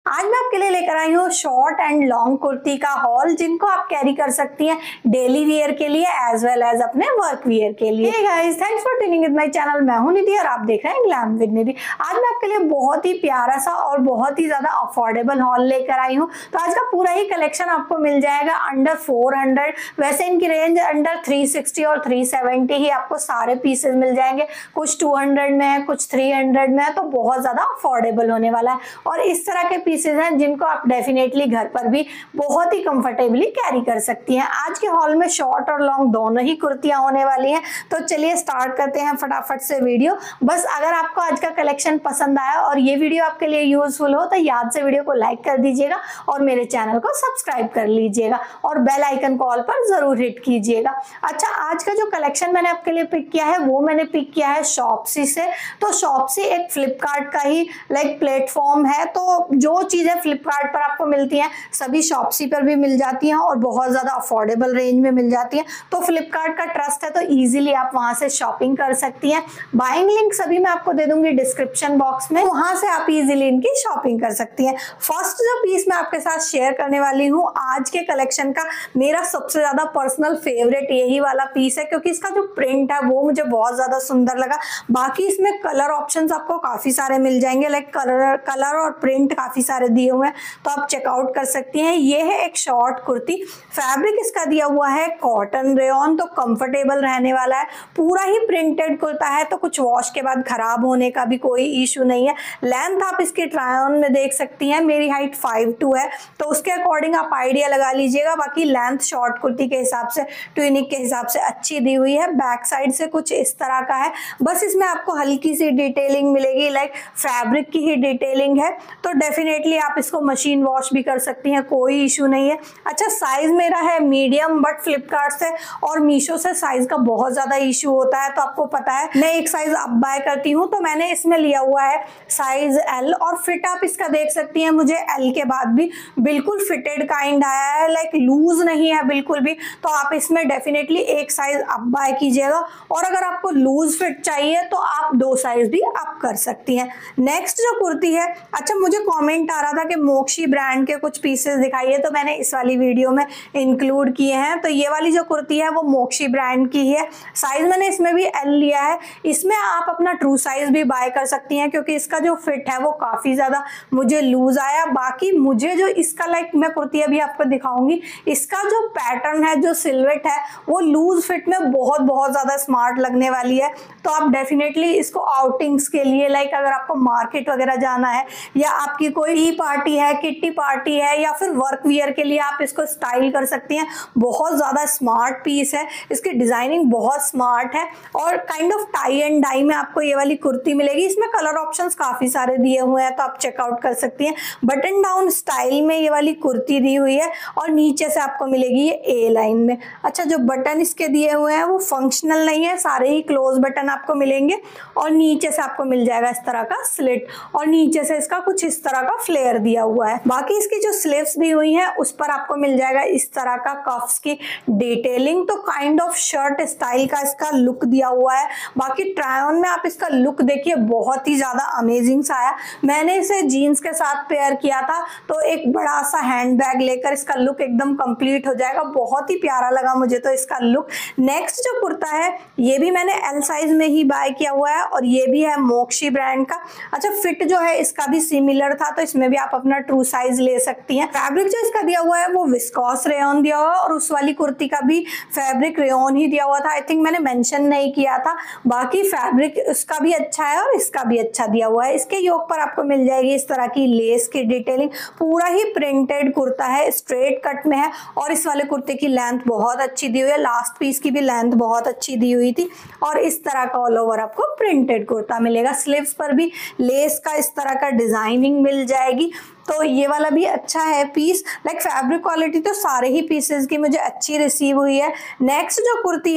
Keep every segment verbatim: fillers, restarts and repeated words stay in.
आज मैं आपके लिए लेकर आई हूँ शॉर्ट एंड लॉन्ग कुर्ती का हॉल, जिनको आप कैरी कर सकती हैं डेली वियर के लिए एज वेल एज अपने वर्क वियर के लिए। Hey guys, thanks for tuning with my channel. मैं हूं निधि और आप देख रहे हैं ग्लैम विद निधि। आज मैं आपके लिए बहुत ही प्यारा सा और बहुत ही ज्यादा अफोर्डेबल हॉल लेकर आई हूँ। तो आज का पूरा ही कलेक्शन आपको मिल जाएगा अंडर फोर हंड्रेड। वैसे इनकी रेंज अंडर थ्री सिक्सटी और थ्री सेवेंटी ही आपको सारे पीसेस मिल जाएंगे। कुछ टू हंड्रेड में है, कुछ थ्री हंड्रेड में है, तो बहुत ज्यादा अफोर्डेबल होने वाला है। और इस तरह के पीसेस हैं जिनको आप डेफिनेटली घर पर भी बहुत ही कंफर्टेबली कैरी कर सकती हैं। आज के हॉल में शॉर्ट और लॉन्ग दोनों ही कुर्तियां होने वाली हैं। तो चलिए स्टार्ट करते हैं फटाफट से वीडियो। बस अगर आपको आज का कलेक्शन पसंद आया और ये वीडियो आपके लिए यूजफुल हो तो याद से वीडियो को लाइक कर दीजिएगा और मेरे चैनल को सब्सक्राइब कर लीजिएगा और बेल आइकन को ऑल पर जरूर हिट कीजिएगा। अच्छा, आज का जो कलेक्शन मैंने आपके लिए पिक किया है वो मैंने पिक किया है शॉप्सी से। तो शॉप्सी एक फ्लिपकार्ट का ही लाइक प्लेटफॉर्म है। तो जो चीजें फ्लिपकार्ट पर आपको मिलती हैं सभी शॉप्सी पर भी मिल जाती हैं और बहुत ज्यादा अफोर्डेबल रेंज में मिल जाती हैं। तो फ्लिपकार्ट का ट्रस्ट है तो इजीली आप वहां से शॉपिंग कर सकती हैं। बाइंग लिंक सभी मैं आपको दे दूंगी डिस्क्रिप्शन बॉक्स में, वहां से आप इजीली इनकी शॉपिंग कर सकती हैं। फर्स्ट जो पीस मैं आपके साथ शेयर करने वाली हूँ आज के कलेक्शन का, मेरा सबसे ज्यादा पर्सनल फेवरेट यही वाला पीस है, क्योंकि इसका जो प्रिंट है वो मुझे बहुत ज्यादा सुंदर लगा। बाकी इसमें कलर ऑप्शंस आपको काफी सारे मिल जाएंगे, लाइक कलर कलर और प्रिंट काफी सारे दिए हुए हैं, तो आप चेकआउट कर सकती हैं। ये है एक शॉर्ट कुर्ती, फैब्रिक इसका दिया हुआ है कॉटन रेयॉन, तो कंफर्टेबल रहने वाला है। पूरा ही प्रिंटेड कुर्ता है तो कुछ वॉश के बाद खराब होने का भी कोई इशू नहीं है। लेंथ आप इसकी ट्राई ऑन में देख सकती हैं, मेरी हाइट फाइव टू है तो उसके अकॉर्डिंग आप आइडिया लगा लीजिएगा। बाकी लेंथ शॉर्ट कुर्ती के हिसाब से, ट्विनिक के हिसाब से अच्छी दी हुई है। बैक साइड से कुछ इस तरह का है, बस इसमें आपको हल्की सी डिटेलिंग मिलेगी, लाइक फैब्रिक की ही डिटेलिंग है। तो डेफिनेटली आप इसको मशीन वॉश भी कर सकती हैं, कोई इशू नहीं है। अच्छा, साइज मेरा है मीडियम, बट फ्लिपकार्ट से और मीशो से साइज का बहुत ज्यादा इशू होता है, तो आपको पता है मैं एक साइज अप बाय करती हूँ तो मैंने इसमें लिया हुआ है साइज एल। और फिट आप इसका देख सकती हैं, मुझे एल के बाद भी बिल्कुल फिटेड काइंड आया है, लाइक लूज नहीं है बिल्कुल भी। तो आप इसमें डेफिनेटली एक साइज अप बाय कीजिएगा और अगर आपको लूज फिट चाहिए तो आप दो साइज भी अप कर सकती हैं। नेक्स्ट जो कुर्ती है, अच्छा मुझे कमेंट आ रहा था कि मोक्षी ब्रांड के कुछ पीसेस दिखाइए, तो मैंने इस वाली वीडियो में इंक्लूड किए हैं। तो ये वाली जो कुर्ती है वो मोक्षी ब्रांड की है। साइज मैंने इसमें भी एल लिया है। इसमें आप अपना ट्रू साइज भी बाय कर सकती हैं, क्योंकि इसका जो फिट है वो काफी ज्यादा मुझे लूज आया। बाकी मुझे जो इसका लाइक मैं कुर्ती अभी आपको दिखाऊंगी, इसका जो पैटर्न है, जो सिलवेट है, वो लूज फिट में बहुत बहुत ज्यादा स्मार्ट लगने वाली है। तो आप डेफिनेटली इसको आउटिंग्स के लिए, लाइक अगर आपको मार्केट वगैरह जाना है या आपकी कोई टी पार्टी है, किट्टी पार्टी है, या फिर वर्क वियर के लिए आप इसको स्टाइल कर सकती हैं। बहुत ज्यादा स्मार्ट पीस है, इसकी डिजाइनिंग बहुत स्मार्ट है और kind of tie and dye में आपको ये वाली कुर्ती मिलेगी। इसमें कलर ऑप्शंस काफी सारे दिए हुए हैं तो आप चेकआउट कर सकती हैं। बटन डाउन स्टाइल में ये वाली कुर्ती दी हुई है और नीचे से आपको मिलेगी ये ए लाइन में। अच्छा, जो बटन इसके दिए हुए हैं वो फंक्शनल नहीं है, सारे ही क्लोज बटन आपको मिलेंगे और नीचे से आपको मिल जाएगा इस तरह का स्लिट और नीचे से इसका कुछ इस तरह का फ्लेयर दिया हुआ है। बाकी इसकी जो स्लीव्स दी हुई है उस पर आपको मिल जाएगा इस तरह का कफ्स की डिटेलिंग। तो काइंड ऑफ शर्ट स्टाइल का इसका लुक दिया हुआ है। बाकी ट्राई ऑन में आप इसका लुक देखिए, बहुत ही ज्यादा अमेजिंग सा आया। मैंने इसे जीन्स के साथ पेयर किया था तो एक बड़ा सा हैंड बैग लेकर इसका लुक एकदम कंप्लीट हो जाएगा। बहुत ही प्यारा लगा मुझे तो इसका लुक। नेक्स्ट जो कुर्ता है ये भी मैंने एल साइज में ही बाय किया हुआ है और ये भी है मोक्षी ब्रांड का। अच्छा, फिट जो है इसका भी सिमिलर था तो इसमें भी आप अपना ट्रू साइज ले सकती हैं। फैब्रिक जो इसका दिया हुआ है वो विस्कोस रेयॉन दिया हुआ है और उस वाली कुर्ती का भी फैब्रिक रेयॉन ही दिया हुआ था। आई थिंक मैंने मेंशन नहीं किया था। बाकी फैब्रिक इसका भी अच्छा है और इसका भी अच्छा दिया हुआ है। इसके योक पर आपको मिल जाएगी इस तरह की लेस की डिटेलिंग। पूरा ही प्रिंटेड कुर्ता है, स्ट्रेट कट में है और इस वाले कुर्ते की लेंथ बहुत अच्छी दी हुई है। लास्ट पीस की भी लेंथ बहुत अच्छी दी हुई थी और इस तरह का ऑल ओवर आपको प्रिंटेड कुर्ता मिलेगा। स्लीव्स पर भी लेस का इस तरह का डिजाइनिंग मिल जाएगी। तो ये वाला भी अच्छा है पीस। लाइक फैब्रिक क्वालिटी तो सारे ही पीसेस की मुझे अच्छी रिसीव हुई है। नेक्स्ट जो कुर्ती है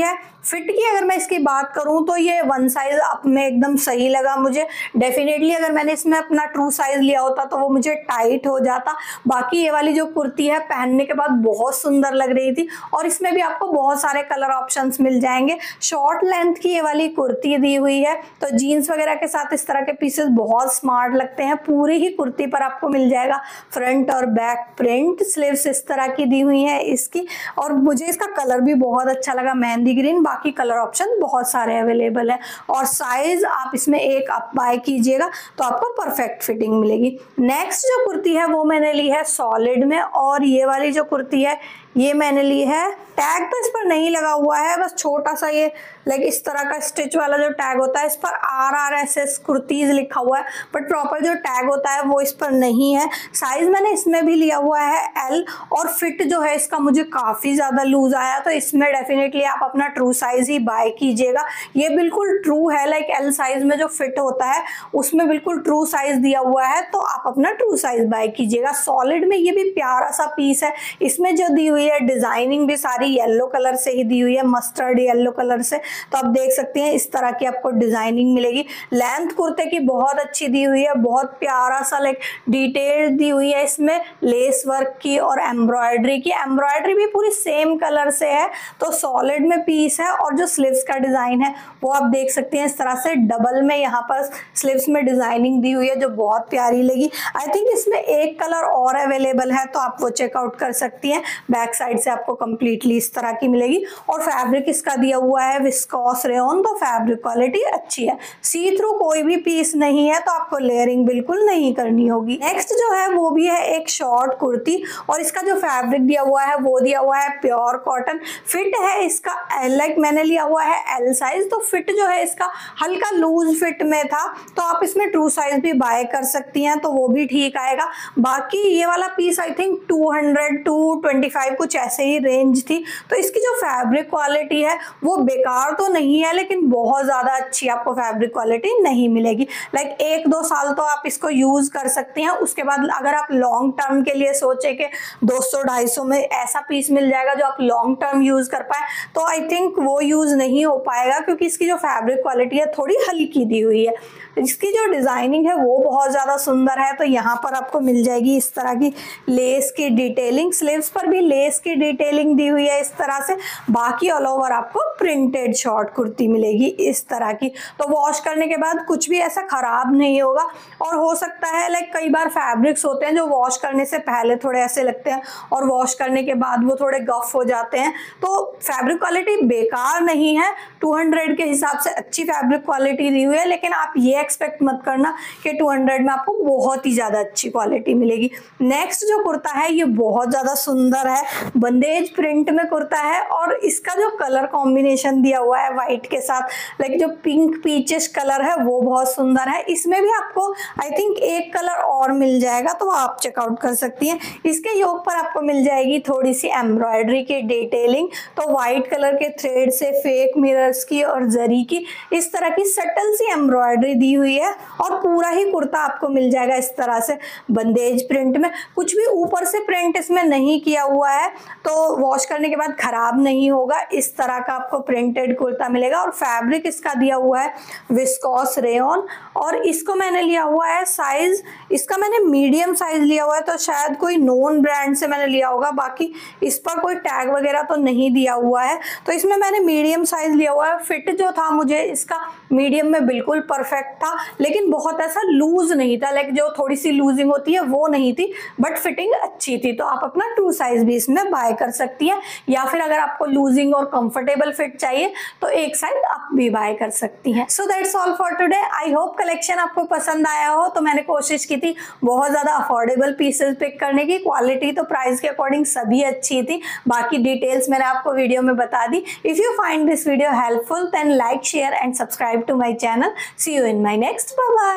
फिट की अगर मैं इसकी बात करूं तो ये वन साइज अप में एकदम सही लगा मुझे। डेफिनेटली अगर मैंने इसमें अपना ट्रू साइज लिया होता तो वो मुझे टाइट हो जाता। बाकी ये वाली जो कुर्ती है पहनने के बाद बहुत सुंदर लग रही थी और इसमें भी आपको बहुत सारे कलर ऑप्शंस मिल जाएंगे। शॉर्ट लेंथ की ये वाली कुर्ती दी हुई है तो जीन्स वगैरह के साथ इस तरह के पीसेस बहुत स्मार्ट लगते हैं। पूरी ही कुर्ती पर आपको मिल जाएगा फ्रंट और बैक प्रिंट। स्लीव्स इस तरह की दी हुई है इसकी और मुझे इसका कलर भी बहुत अच्छा लगा, मेहंदी ग्रीन। बाकी कलर ऑप्शन बहुत सारे अवेलेबल है और साइज आप इसमें एक अप बाय कीजिएगा तो आपको परफेक्ट फिटिंग मिलेगी। नेक्स्ट जो कुर्ती है वो मैंने ली है सॉलिड में और ये वाली जो कुर्ती है ये मैंने ली है, टैग तो इस पर नहीं लगा हुआ है, बस छोटा सा ये लाइक इस तरह का स्टिच वाला जो टैग होता है इस पर R R S S kurtis लिखा हुआ है, बट प्रॉपर जो टैग होता है वो इस पर नहीं है। साइज मैंने इसमें भी लिया हुआ है एल और फिट जो है इसका मुझे काफ़ी ज़्यादा लूज आया तो इसमें डेफिनेटली आप अपना ट्रू साइज ही बाय कीजिएगा। ये बिल्कुल ट्रू है, लाइक एल साइज में जो फिट होता है उसमें बिल्कुल ट्रू साइज दिया हुआ है तो आप अपना ट्रू साइज बाय कीजिएगा। सॉलिड में ये भी प्यारा सा पीस है, इसमें जो दी हुई है डिजाइनिंग भी सारी येलो कलर से ही दी हुई है, मस्टर्ड येलो कलर से। तो आप देख सकते हैं इस तरह की आपको डिजाइनिंग मिलेगी। लेंथ कुर्ते की बहुत अच्छी दी हुई है, बहुत प्यारा सा लाइक डिटेल दी हुई है इसमें लेस वर्क की और एम्ब्रॉयडरी की। एम्ब्रॉयडरी भी पूरी सेम कलर से है तो सॉलिड में पीस है और जो स्लीव्स का डिजाइन है वो आप देख सकते हैं इस तरह से डबल में यहाँ पर स्लीव्स में डिजाइनिंग दी हुई है जो बहुत प्यारी लगी। आई थिंक इसमें एक कलर और अवेलेबल है तो आप वो चेकआउट कर सकती हैं। बैक साइड से आपको कंप्लीटली इस तरह की मिलेगी और फैब्रिक इसका दिया हुआ है विस्कोस रेयन तो फैब्रिक क्वालिटी अच्छी है। सी थ्रू कोई भी पीस नहीं है तो आपको लेयरिंग बिल्कुल नहीं करनी होगी। नेक्स्ट जो है वो भी है एक शॉर्ट कुर्ती और इसका जो फैब्रिक दिया हुआ है वो दिया हुआ है प्योर कॉटन। फिट है इसका लाइक मैंने लिया हुआ है एल साइज तो फिट जो है इसका हल्का लूज फिट में था तो आप इसमें ट्रू साइज भी बाय कर सकती हैं तो वो भी ठीक आएगा। बाकी ये वाला piece I think two hundred two twenty five कुछ ऐसे ही रेंज थी तो इसकी जो फैब्रिक क्वालिटी है वो बेकार तो नहीं है लेकिन बहुत ज़्यादा अच्छी आपको फैब्रिक क्वालिटी नहीं मिलेगी। लाइक एक दो साल तो आप इसको यूज़ कर सकते हैं, उसके बाद अगर आप लॉन्ग टर्म के लिए सोचे कि दो सौ ढाई सौ में ऐसा पीस मिल जाएगा जो आप लॉन्ग टर्म यूज़ कर पाए तो आई थिंक वो यूज़ नहीं हो पाएगा क्योंकि इसकी जो फैब्रिक क्वालिटी है थोड़ी हल्की दी हुई है। इसकी जो डिज़ाइनिंग है वो बहुत ज़्यादा सुंदर है तो यहाँ पर आपको मिल जाएगी इस तरह की लेस की डिटेलिंग। स्लीव्स पर भी लेस की डिटेलिंग दी हुई है इस तरह से। बाकी ऑल ओवर आपको प्रिंटेड शॉर्ट कुर्ती मिलेगी इस तरह की। तो वॉश करने के बाद कुछ भी ऐसा खराब नहीं होगा और हो सकता है लाइक कई बार फैब्रिक्स होते हैं जो वॉश करने से पहले थोड़े ऐसे लगते हैं और वॉश करने के बाद वो थोड़े गफ हो जाते हैं तो फैब्रिक क्वालिटी बेकार नहीं है। टू हंड्रेड के हिसाब से अच्छी फैब्रिक क्वालिटी दी हुई है लेकिन आप ये एक्सपेक्ट मत करना कि टू हंड्रेड में आपको बहुत ही ज़्यादा अच्छी क्वालिटी मिलेगी। नेक्स्ट जो कुर्ता है ये बहुत ज़्यादा सुंदर है, बंदेज प्रिंट में कुर्ता है और इसका जो कलर कॉम्बिनेशन दिया हुआ है वाइट के साथ लाइक जो पिंक पीचिश कलर है वो बहुत सुंदर है। इसमें भी आपको आई थिंक एक कलर और मिल जाएगा तो आप चेकआउट कर सकती हैं। इसके योग पर आपको मिल जाएगी थोड़ी सी एम्ब्रॉयडरी की डिटेलिंग तो वाइट कलर के थ्रेड से फेक मिरर्स की और जरी की इस तरह की सटल सी एम्ब्रॉयडरी दी हुई है और पूरा ही कुर्ता आपको मिल जाएगा इस तरह से बंदेज प्रिंट में। कुछ भी ऊपर से प्रिंट इसमें नहीं किया हुआ है तो वॉश करने के बाद खराब नहीं होगा। इस तरह का आपको प्रिंटेड कुर्ता मिलेगा और फैब्रिक इसका दिया हुआ है विस्कोस रेयन और इसको मैंने लिया हुआ है साइज, इसका मैंने मीडियम साइज लिया हुआ है तो शायद कोई नॉन ब्रांड से मैंने लिया होगा। बाकी इस पर कोई टैग वगैरह तो नहीं दिया हुआ है तो इसमें मैंने मीडियम साइज लिया हुआ है। फिट जो था मुझे इसका मीडियम में बिल्कुल परफेक्ट था लेकिन बहुत ऐसा लूज नहीं था, लाइक जो थोड़ी सी लूजिंग होती है वो नहीं थी बट फिटिंग अच्छी थी। तो आप अपना ट्रू साइज भी इसमें बाय कर सकती हैं या फिर अगर आपको लूजिंग और कंफर्टेबल फिट चाहिए तो एक साइज आप भी बाय कर सकती हैं। So that's all for today. I hope collection आपको पसंद आया हो। तो मैंने कोशिश की थी बहुत ज़्यादा अफोर्डेबल पीसेस पिक करने की, क्वालिटी तो प्राइस के अकॉर्डिंग सभी अच्छी थी। बाकी डिटेल्स मैंने आपको वीडियो में बता दी। If you find this video helpful then like share and subscribe to my channel. See you in my next. Bye bye.